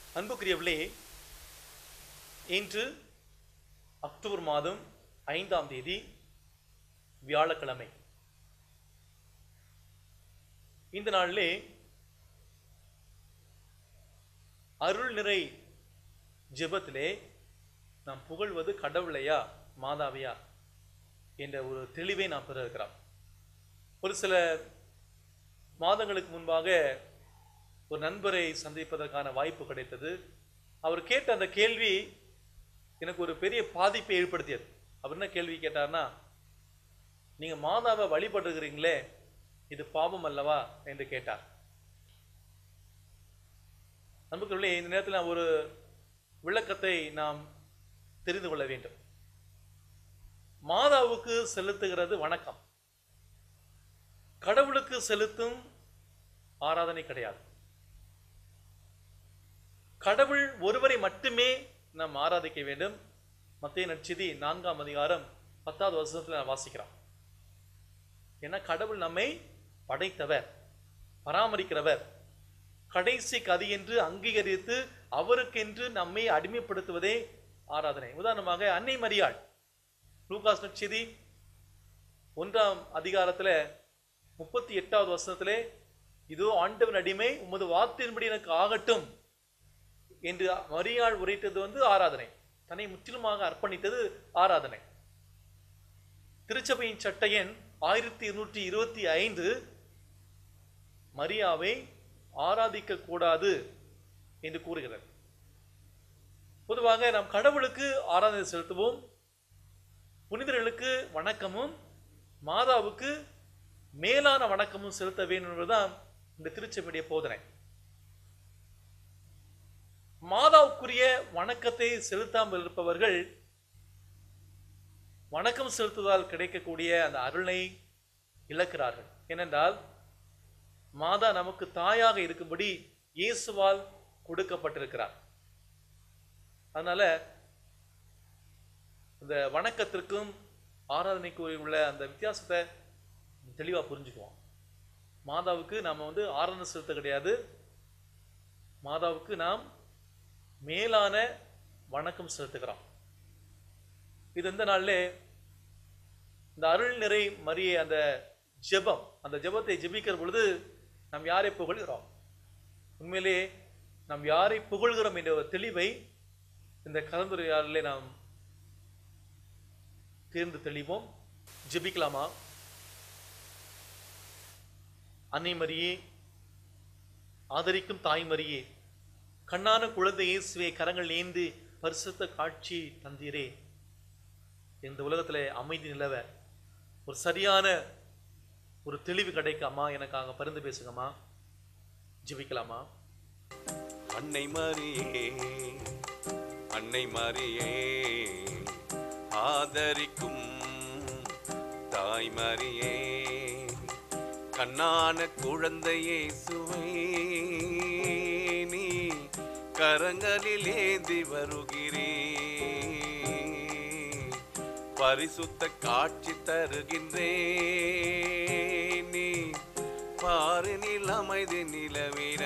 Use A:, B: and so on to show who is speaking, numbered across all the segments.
A: அன்புக்குரியவர்களே, இன்று அக்டோபர் மாதம் 5ஆம் தேதி வியாழக்கிழமை. இந்த நாளிலே அருள் நிறை ஜெபத்திலே நாம் புகழ்வது கடவுளையா மாதாவையா என்ற ஒரு தெளிவை நாம் பெற இருக்கிறோம். ஒரு சில மாதங்களுக்கு முன்பாக ஒரு நண்பரை சந்திப்பதற்கான வாய்ப்பு கிடைத்தது. அவர் கேட்ட அந்த கேள்வி எனக்கு ஒரு பெரிய பாதிப்பை ஏற்படுத்தியது. அவர் என்ன கேள்வி கேட்டார்னா, நீங்க மாதாவை வழிபடுகிறீங்களே, இது பாவம் அல்லவா என்று கேட்டார். நண்பர்களே, இந்த நேரத்தில் ஒரு விளக்கத்தை நாம் தெரிந்து கொள்ள வேண்டும். மாதாவுக்கு செலுத்துகிறது வணக்கம், கடவுளுக்கு செலுத்தும் ஆராதனை கிடையாது. கடவுள் ஒருவரை மட்டுமே நாம் ஆராதிக்க வேண்டும். மத்தேயு நற்செய்தி 4ஆம் அதிகாரம் 10வது வசனத்தில் நான் வாசிக்கிறோம். ஏன்னா கடவுள் நம்மை படைத்தவர், பராமரிக்கிறவர், கடைசி கதி என்று அங்கீகரித்து அவருக்கென்று நம்மை அடிமைப்படுத்துவதே ஆராதனை. உதாரணமாக அன்னை மரியாள் லூகாஸ் நற்செய்தி 1ஆம் அதிகாரத்தில் 38வது வசனத்திலே, இதோ ஆண்டவன் அடிமை, உமது வார்த்தையின்படி எனக்கு ஆகட்டும் என்று மரியாள் உரைத்தது ஆராதனை. தன்னை முற்றிலுமாக அர்ப்பணித்தது ஆராதனை. திருச்சபையின் சட்ட எண் 1225 மரியாவை ஆராதிக்க கூடாது என்று கூறுகிறது. பொதுவாக நாம் கடவுளுக்கு ஆராதனை செலுத்துவோம், புனிதர்களுக்கு வணக்கமும் மாதாவுக்கு மேலான வணக்கமும் செலுத்த வேண்டும் என்பதுதான் இந்த திருச்சபையுடைய போதனை. மாதாவுக்குரிய வணக்கத்தை செலுத்தாமல் இருப்பவர்கள் வணக்கம் செலுத்துவதால் கிடைக்கக்கூடிய அந்த அருளை இழக்கிறார்கள். ஏனென்றால் மாதா நமக்கு தாயாக இருக்கும்படி இயேசுவால் கொடுக்கப்பட்டிருக்கிறார். அதனால இந்த வணக்கத்திற்கும் ஆராதனைக்கு உள்ள அந்த வித்தியாசத்தை தெளிவாக புரிஞ்சுக்குவோம். மாதாவுக்கு நாம் ஆராதனை செலுத்த கிடையாது, மாதாவுக்கு நாம் மேலான வணக்கம் செலுத்துகிறோம். இது இந்த நாளிலே இந்த அருள் நிறை மரியே அந்த ஜெபம், அந்த ஜெபத்தை ஜெபிக்கிற பொழுது நாம் யாரை புகழ்கிறோம், உண்மையிலே நாம் யாரை புகழ்கிறோம் என்ற ஒரு தெளிவை இந்த கலந்துரையாடலே நாம் தேர்ந்து தெளிவோம். ஜெபிக்கலாமா? அன்னை மரியே, ஆதரிக்கும் தாய் மரியே, கண்ணான குழந்தை இயேசுவை கரங்கள் ஏந்தி பரிசுத்த காட்சி தந்தீரே. இந்த உலகத்தில் அமைதி நிலவ ஒரு சரியான ஒரு தெளிவு கிடைக்காமா, எனக்காக பரிந்து பேசுங்கம்மா. ஜெபிக்கலாமா?
B: அன்னை மரியே, அன்னை மரியே, ஆதரிக்கும் தாய் மரியே, கண்ணான குழந்தை இயேசுவை நீ கரங்களில் ஏந்தி வருகிறே, பரிசுத்த காட்சி தருகின்றே, நீ பாரினில் அமைதி நிலவிட.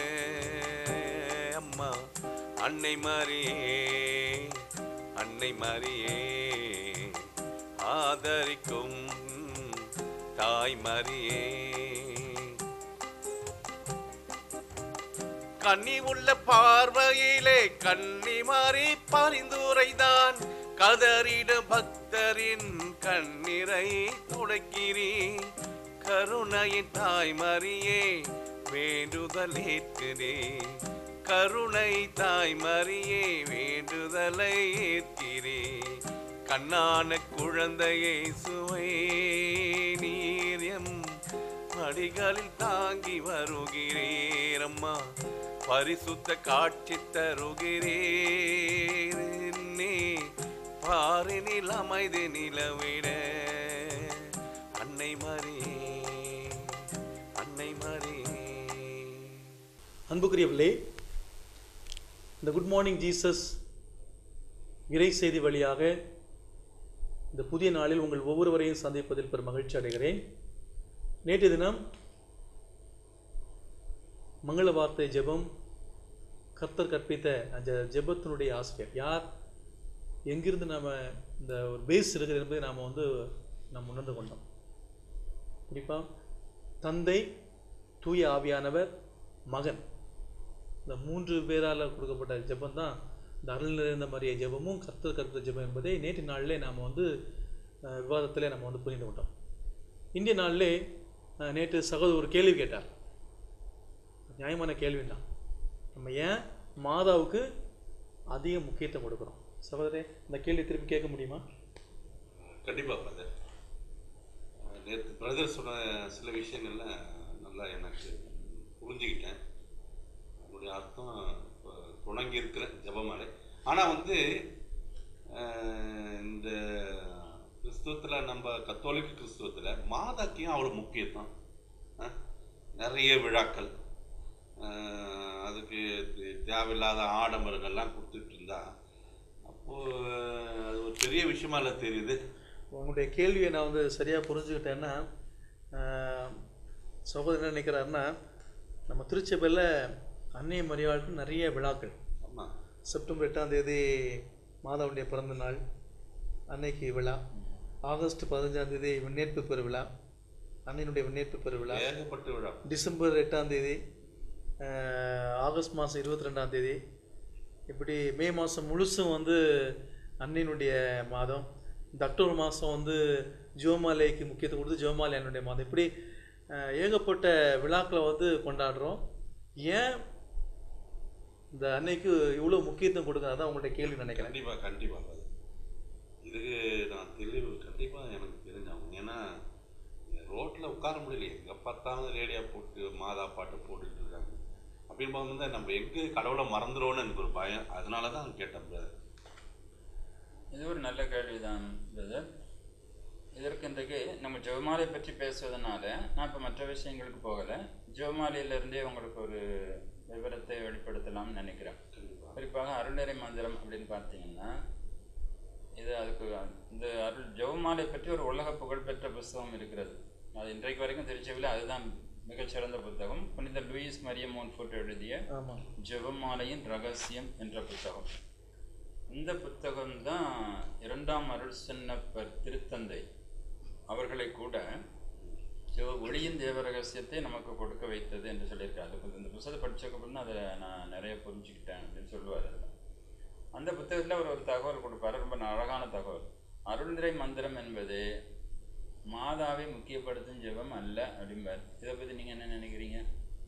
B: அம்மா அன்னை மரியே, அன்னை மரியே, ஆதரிக்கும் தாய் மரியே, கண்ணி உள்ள பார்வையிலே கன்னிமாரி பரிந்துரைதான், கதறிட பக்தரின் கண்ணீரை துடைக்கிறீ, கருணையின் தாய் மரியே வேண்டுதல் ஏற்கிறே, கருணை தாய் மரியே வேண்டுதலை ஏற்கிறே, கண்ணான குழந்தையை சுவை நீர் எம் மடிகளில் தாங்கி வருகிறேரம்மா, பரிசுத்த காட்சி தருகிறேன், பாரினில் அமைதி நிலவிட. அன்னை மரியே, அன்னை மரியே.
A: அன்புக்குரியவர்களே, இந்த குட் மார்னிங் ஜீசஸ் இறை செய்தி வழியாக இந்த புதிய நாளில் உங்கள் ஒவ்வொருவரையும் சந்திப்பதில் பெரும் மகிழ்ச்சி அடைகிறேன். நேற்று தினம் மங்கள வார்த்தை ஜெபம் கர்த்தர் கற்பித்த அந்த ஜெபத்தினுடைய ஆசிரியர் யார், எங்கிருந்து நம்ம இந்த ஒரு பேஸ் இருக்கிறது என்பதை நாம் வந்து நாம் உணர்ந்து கொண்டோம். குறிப்பாக தந்தை, தூய ஆவியானவர், மகன், இந்த 3 பேரால் கொடுக்கப்பட்ட ஜெபம் தான் இந்த அருள் நிறைந்த மாதிரியே ஜெபமும் கர்த்தர் கற்பித்த ஜெபம் என்பதை நேற்று நாளிலே நாம் வந்து விவாதத்தில் நம்ம வந்து புரிந்து கொண்டோம். இந்திய நாளிலே நேற்று சகோதரர் ஒரு கேள்வி கேட்டார். நியாயமான கேள்வி தான். நம்ம ஏன் மாதாவுக்கு அதிக முக்கியத்துவம் கொடுக்குறோம்? சகோதரே, இந்த கேள்வி திருப்பி கேட்க முடியுமா?
B: கண்டிப்பாக பிரதர். நேற்று பிரதர் சொன்ன சில விஷயங்கள்லாம் நல்லா எனக்கு புரிஞ்சுக்கிட்டேன். அதனுடைய அர்த்தம் இப்போ தொடங்கி இருக்கிற ஜெபமாலை. ஆனால் வந்து இந்த கிறிஸ்துவத்தில், நம்ம கத்தோலிக்க கிறிஸ்துவத்தில் மாதாக்கையும் அவ்வளோ முக்கியத்துவம். நிறைய விழாக்கள், அதுக்கு தேவையில்லாத ஆடம்பரங்கள்லாம் கொடுத்துட்டு இருந்தா அப்போது அது ஒரு பெரிய விஷயமா இல்லை தெரியுது.
A: உங்களுடைய கேள்வியை நான் வந்து சரியாக புரிஞ்சுக்கிட்டேன்னா, சகோதரர் என்ன நினைக்கிறாருன்னா, நம்ம திருச்சபையில் அன்னை மரியாளுக்கு நிறைய விழாக்கள்.
B: ஆமாம்.
A: செப்டம்பர் 8ஆம் தேதி மாதாவுடைய பிறந்த நாள், அன்னைக்கு விழா. ஆகஸ்ட் 15ஆம் தேதி விண்ணேற்பு பெருவிழா, அன்னையினுடைய விண்ணேற்பு பெருவிழா.
B: ஏகப்பட்ட விழா.
A: டிசம்பர் 8ஆம் தேதி, ஆகஸ்ட் மாதம் 22ஆம் தேதி, இப்படி மே மாதம் முழுசும் வந்து அன்னையினுடைய மாதம். இந்த அக்டோபர் மாதம் வந்து ஜெபமாலைக்கு முக்கியத்துவம் கொடுத்து ஜெபமாலை அன்னையுடைய மாதம். இப்படி ஏகப்பட்ட விழாக்களை வந்து கொண்டாடுறோம். ஏன் இந்த அன்னைக்கு இவ்வளோ முக்கியத்துவம் கொடுக்குறது தான் உங்கள்கிட்ட கேள்வி நினைக்கிறேன்.
B: கண்டிப்பாக கண்டிப்பாக இதுக்கு நான் தெளிவு கண்டிப்பாக எனக்கு தெரிஞ்சாகும். ஏன்னா ரோட்டில் உட்கார முடியலையே, எங்கே பார்த்தாலும் ரேடியோ போட்டு மாதா பாட்டு போட்டுட்டு இருக்காங்க. அப்படின்னு பார்க்கும்போது நம்ம எங்கே கடவுளை மறந்துடுவோன்னு எனக்கு ஒரு பயம். அதனால தான் கேட்டேன் பிரதர்.
C: இது ஒரு நல்ல கேள்வி தான் பிரதர். இதற்கு இன்றைக்கு நம்ம ஜெபமாலை பற்றி பேசுவதனால நான் இப்போ மற்ற விஷயங்களுக்கு போகலை. ஜெபமாலையிலிருந்தே உங்களுக்கு ஒரு விவரத்தை வெளிப்படுத்தலாம்னு நினைக்கிறேன். குறிப்பாக அருள்நிறை மந்திரம் அப்படின்னு பார்த்தீங்கன்னா, இது அதுக்கு இந்த ஜெபமாலை பற்றி ஒரு உலக புகழ்பெற்ற புஸ்தகம் இருக்கிறது. அது இன்றைக்கு வரைக்கும் திருச்சபையில் அதுதான் மிகச்சிறந்த புத்தகம். புனித லூயிஸ் மரிய மோன்ஃபோர்ட் எழுதிய ஜெபமாலையின் ரகசியம் என்ற புத்தகம். இந்த புத்தகம்தான் 2ஆம் அருள் சென்னப்பர் திருத்தந்தை அவர்களை கூட ஒளியின் தேவ ரகசியத்தை நமக்கு கொடுக்க வைத்தது என்று சொல்லியிருக்காரு. அது இந்த புத்தகத்தை படித்ததுக்கப்புறம் அதை நான் நிறைய புரிஞ்சுக்கிட்டேன் அப்படின்னு சொல்லுவார். அந்த புத்தகத்தில் அவர் ஒரு தகவல் கொடுப்பார், ரொம்ப அழகான தகவல். அருள்நிறை மந்திரம் என்பது மாதாவை முக்கியப்படுத்தும் ஜெபம் அல்ல அப்படிம்பார். இதை பற்றி நீங்கள் என்ன நினைக்கிறீங்க?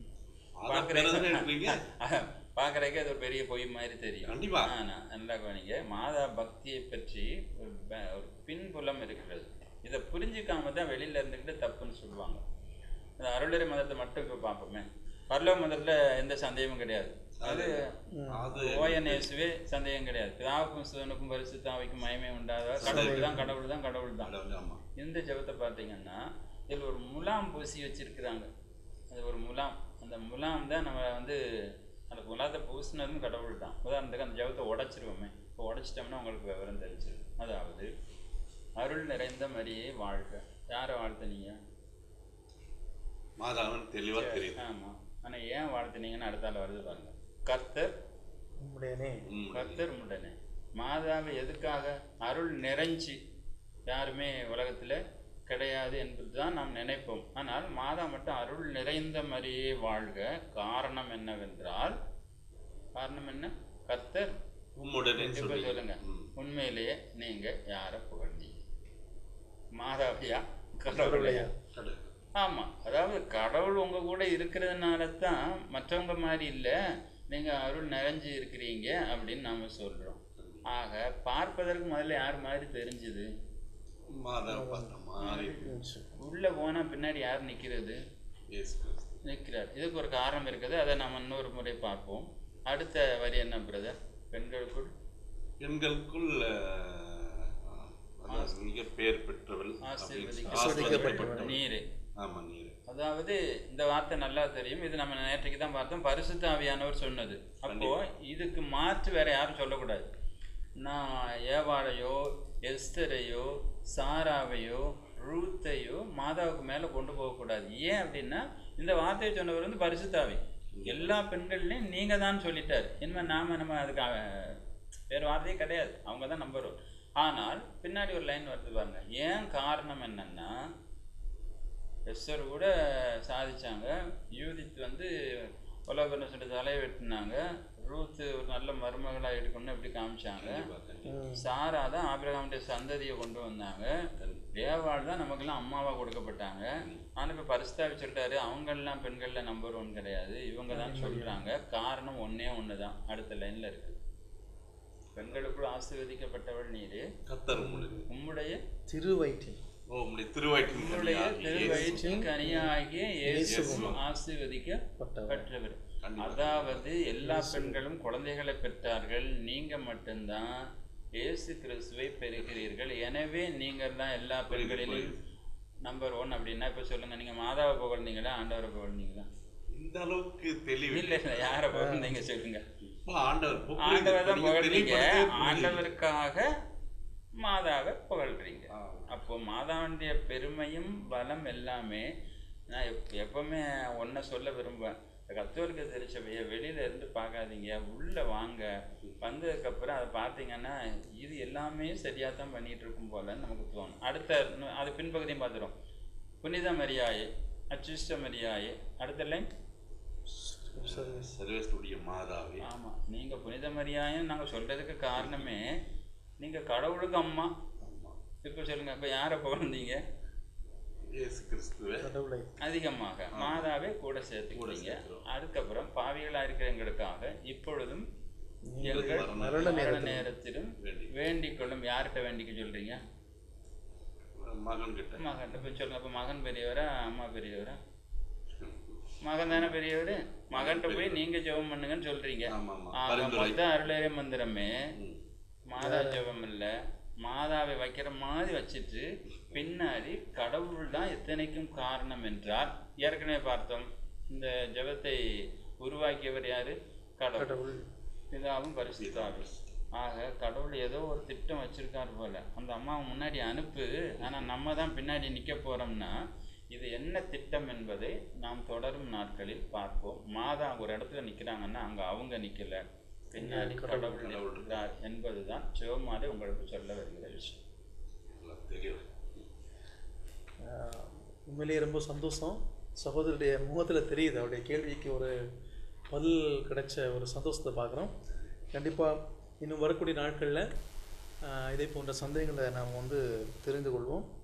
C: பார்க்குறதுக்கு அது ஒரு பெரிய பொய் மாதிரி தெரியும். நல்லா கவனிங்க. மாதா பக்தியை பற்றி ஒரு பின்புலம் இருக்கிறது. இதை புரிஞ்சிக்காம தான் வெளியில இருந்துக்கிட்டு தப்புன்னு சொல்லுவாங்க. இந்த அருள்நிறை மதத்தை மட்டும் இப்போ பார்ப்போமே. பரலோக மதத்தில் எந்த சந்தேகமும் கிடையாது. அது ஓஎன்ஏசுவே சந்தேகம் கிடையாது. பிதாவுக்கும் சிவனுக்கும் பரிசுத்த ஆவிக்கும் மகிமை உண்டாத கடவுள் தான் கடவுள் தான் கடவுள் தான். இந்த ஜெபத்தை பார்த்தீங்கன்னா இதில் ஒரு முலாம் பூசி வச்சிருக்கிறாங்க. அது ஒரு முலாம். அந்த முலாம் தான் நம்ம வந்து அந்த முலாத்தை பூசினதும் கடவுள் தான். உதாரணத்துக்கு அந்த ஜெபத்தை உடைச்சிருவோமே. இப்போ உடைச்சிட்டோம்னா உங்களுக்கு விவரம் தெரிஞ்சிடும். அதாவது அருள் நிறைந்த மரியே வாழ்க. யாரை வாழ்த்துனீங்க?
B: மாதாவன் தெளிவா தெரியும்.
C: ஆமா. ஆனா ஏன் வாழ்த்துனீங்கன்னு அடுத்தால வருது பாருங்க. கர்த்தர்
A: உம்முடையனே.
C: கர்த்தர் உம்முடையனே. மாதாவை எதுக்காக? அருள் நிறைஞ்சி யாருமே உலகத்துல கிடையாது என்பதுதான் நாம் நினைப்போம். ஆனால் மாதா மட்டும் அருள் நிறைந்த மரியே வாழ்க. காரணம் என்னவென்றால், காரணம் என்ன? கர்த்தர்
B: உம்முடனே.
C: சொல்லுங்க, உண்மையிலேயே நீங்க யார புகழ்ந்தீங்க? மாதாவையா கடவுளையா? ஆமா. அதாவது கடவுள் உங்க கூட இருக்கிறதுனால தான் மற்றவங்க மாதிரி இல்லை, நீங்க அருள் நிறைஞ்சு இருக்கிறீங்க அப்படின்னு நாம சொல்றோம். ஆக பார்ப்பதற்கு முதல்ல யார் மாதிரி தெரிஞ்சுது? உள்ள போனா பின்னாடி யார் நிக்கிறது? நிற்கிறார். இதுக்கு ஒரு காரணம் இருக்குது. அதை நம்ம இன்னொரு முறை பார்ப்போம். அடுத்த வரி என்ன பிரதர்? பெண்களுக்குள்
B: மிக பேர் பெற்றவள்
C: நீரே. அதாவது இந்த வார்த்தை நல்லா தெரியும். இது நம்ம நேற்றைக்கு தான் பார்த்தோம். பரிசுத்த ஆவியானவர் சொன்னது. அப்போ இதுக்கு மாற்று வேற யாரும் சொல்லக்கூடாது. நான் ஏவாளையோ எஸ்தரையோ சாராவையோ ரூத்தையோ மாதாவுக்கு மேலே கொண்டு போகக்கூடாது. ஏன் அப்படின்னா இந்த வார்த்தையை சொன்னவர் வந்து பரிசுத்த ஆவி. எல்லா பெண்கள்லையும் நீங்கள் தான் சொல்லிட்டார். இனிமேல் நம்ம அதுக்கு வேறு வார்த்தையே கிடையாது, அவங்க தான் நம்பர் 1. ஆனால் பின்னாடி ஒரு லைன் வருது பாருங்க. ஏன் காரணம் என்னன்னா, எஸ்ஸர் கூட சாதிச்சாங்க, யூதித் வந்து உலகன்னு சொல்லிட்டு தலையை வெட்டினாங்க, ரூத்து ஒரு நல்ல மருமகளாக எடுக்கணும்னு இப்படி காமிச்சாங்க, சாரா தான் ஆபிரகாமுடைய சந்ததியை கொண்டு வந்தாங்க, தேவாள் தான் நமக்கெல்லாம் அம்மாவாக கொடுக்கப்பட்டாங்க. ஆனால் இப்போ பரிசுத்தாவி சொல்லிட்டாரு அவங்கெல்லாம் பெண்களில் நம்பர் 1 கிடையாது, இவங்க தான் சொல்கிறாங்க. காரணம் ஒன்றே ஒன்று தான், அடுத்த லைனில் இருக்குது. பெண்களுக்குள் ஆசீர்வதிக்கப்பட்டவள் நீர்,
B: கர்த்தர்
C: உம்முடைய
B: திருவயிற்றின்
C: கனியாகிய இயேசுவும் ஆசீர்வதிக்கப்பட்டவர். அதாவது எல்லா பெண்களும் குழந்தைகளை பெற்றார்கள், நீங்க மட்டும்தான் இயேசு கிறிஸ்துவை பெறுகிறீர்கள். எனவே நீங்கள் தான் எல்லா பெண்களிலும் நம்பர் 1. அப்படின்னா இப்ப சொல்லுங்க, நீங்க மாதாவை புகழ்ந்தீங்களா ஆண்டவரை புகழ்ந்தீங்களா?
B: இந்த அளவுக்கு தெளிவு
C: இல்ல யாரை புகழ்ந்தீங்க சொல்லுங்க?
B: ஆண்டவர்
C: தான் புகழ்றீங்க, ஆண்டவருக்காக மாதாவை புகழ்றீங்க. அப்போ மாதாவுடைய பெருமையும் பலம் எல்லாமே நான் எப்பவுமே ஒன்றை சொல்ல விரும்புவேன். கத்தோலிக்க திருச்சபையை வெளியில இருந்து பார்க்காதீங்க, உள்ள வாங்க. வந்ததுக்கப்புறம் அதை பார்த்தீங்கன்னா இது எல்லாமே சரியாக தான் பண்ணிட்டு இருக்கும் போல நமக்கு தோணும். அடுத்த அது பின்பகுதியும் பார்த்துரும். புனித மரியாயே, அச்சிஷ்ட மரியாயே, அடுத்த லைன்
B: சர்வேஸ்வருடைய மாதாவே.
C: ஆமா, நீங்க புனித மரியாயன்னு நாங்கள் சொல்றதுக்கு காரணமே நீங்க கடவுளுக்கு அம்மா. இப்போ சொல்லுங்க, இப்போ யாரை புகழ்ந்தீங்க?
B: இயேசு கிறிஸ்துவை
C: அதிகமாக மாதாவே கூட சேர்த்துக்கிறீங்க. அதுக்கப்புறம் பாவிகளா இருக்கிற எங்களுக்காக இப்பொழுதும் எங்கள் மரண நேரத்திலும் வேண்டிக் கொள்ளும். யார்கிட்ட வேண்டிக்க சொல்றீங்க?
B: மகன் கிட்ட.
C: மகன் போய் சொல்லுங்க. அப்போ மகன் பெரியவரா அம்மா பெரியவரா? மகன் தானே பெரியவர். மகன்கிட்ட போய் நீங்க ஜெபம் பண்ணுங்கன்னு சொல்றீங்க. மொத்த அருளேற மந்திரமே மாதா ஜெபம் இல்லை, மாதாவை வைக்கிற மாதிரி வச்சுட்டு பின்னாடி கடவுள் தான் எத்தனைக்கும் காரணம் என்றால், ஏற்கனவே பார்த்தோம் இந்த ஜெபத்தை உருவாக்கியவர் யாரு? கடவுள், பிதாவும் பரிசுத்தாவும். ஆக கடவுள் ஏதோ ஒரு திட்டம் வச்சிருக்காரு போல. அந்த அம்மாவை முன்னாடி அனுப்பு, ஆனால் நம்ம தான் பின்னாடி நிற்க போறோம்னா இது என்ன திட்டம் என்பதை நாம் தொடரும் நாட்களில் பார்ப்போம். மாதா ஒரு இடத்துல நிற்கிறாங்கன்னா அங்கே அவங்க நிற்கல, பின்னாடி கடவுள் இருக்கிறார் என்பதுதான் ஜெபமாலை உங்களுக்கு சொல்ல வருகிற விஷயம்.
A: உண்மையிலேயே ரொம்ப சந்தோஷம். சகோதரருடைய முகத்தில் தெரியுது, அவருடைய கேள்விக்கு ஒரு பதில் கிடைச்ச ஒரு சந்தோஷத்தை பார்க்குறோம். கண்டிப்பாக இன்னும் வரக்கூடிய நாட்களில் இதே போன்ற சந்தேகங்களை நாம் தெரிந்து கொள்வோம்.